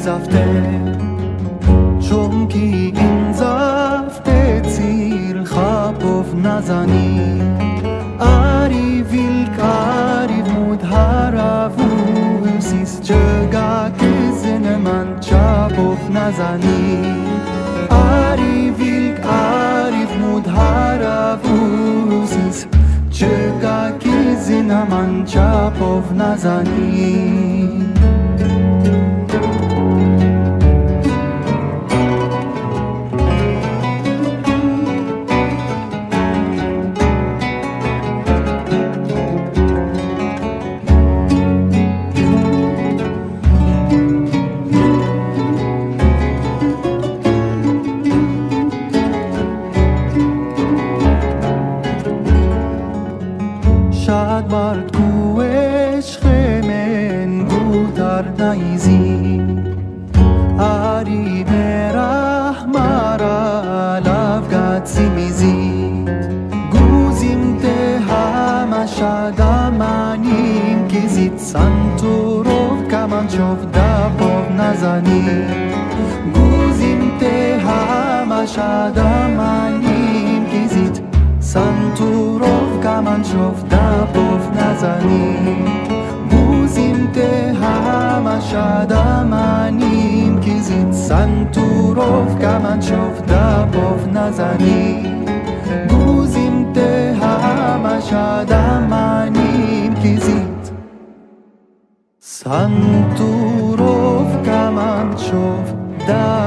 zafte چون کی این زفته زیر خاپوف نزنی آری ویلک آری مدهرفو سیس جگا که زن من چاپوف نزنی آری ویلک آری مدهرفو سیس جگا که زن من چاپوف نزنی شاید برد کو عشق من گوتر نیزی آری مرح مرا لفگت سیمیزی گوزیم ته همه شدمانیم که زید سنتورو کمان شفته پاف نزنی گوزیم ته همه شدمانیم که زید سنتورو کمان شفته پاف نزنی گوزیم ته همه شدمانیم که زید سنتورو کمان شفته پاف نزنی گوزیم ته همه شدمانیم که زید سنتورو کمان شفته